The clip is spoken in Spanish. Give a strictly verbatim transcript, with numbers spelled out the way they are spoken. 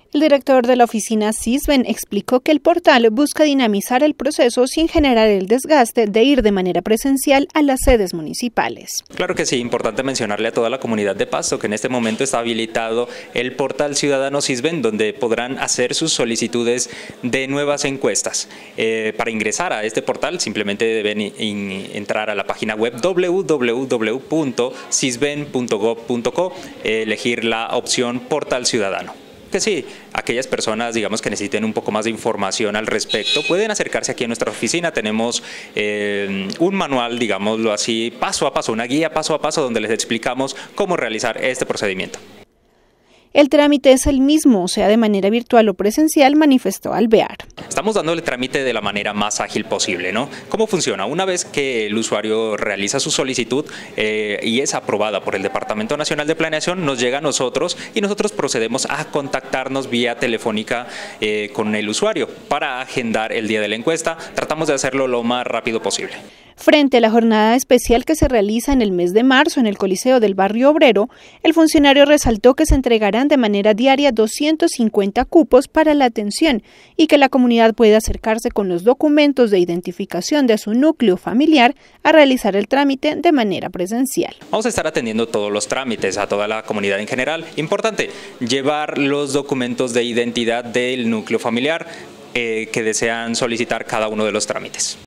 El director de la oficina Sisbén explicó que el portal busca dinamizar el proceso sin generar el desgaste de ir de manera presencial a las sedes municipales. Claro que sí, importante mencionarle a toda la comunidad de Pasto que en este momento está habilitado el portal Ciudadano Sisbén, donde podrán hacer sus solicitudes de nuevas encuestas. Eh, para ingresar a este portal simplemente deben in, entrar a la página web doble u doble u doble u punto sisben punto gob punto co, eh, elegir la opción Portal Ciudadano. Que sí, aquellas personas, digamos, que necesiten un poco más de información al respecto, pueden acercarse aquí a nuestra oficina. Tenemos eh, un manual, digámoslo así, paso a paso, una guía paso a paso donde les explicamos cómo realizar este procedimiento. El trámite es el mismo, sea de manera virtual o presencial, manifestó Alvear. Estamos dando el trámite de la manera más ágil posible, ¿no? ¿Cómo funciona? Una vez que el usuario realiza su solicitud eh, y es aprobada por el Departamento Nacional de Planeación, nos llega a nosotros y nosotros procedemos a contactarnos vía telefónica eh, con el usuario para agendar el día de la encuesta. Tratamos de hacerlo lo más rápido posible. Frente a la jornada especial que se realiza en el mes de marzo en el Coliseo del Barrio Obrero, el funcionario resaltó que se entregarán de manera diaria doscientos cincuenta cupos para la atención y que la comunidad puede acercarse con los documentos de identificación de su núcleo familiar a realizar el trámite de manera presencial. Vamos a estar atendiendo todos los trámites a toda la comunidad en general. Importante, llevar los documentos de identidad del núcleo familiar eh, que desean solicitar cada uno de los trámites.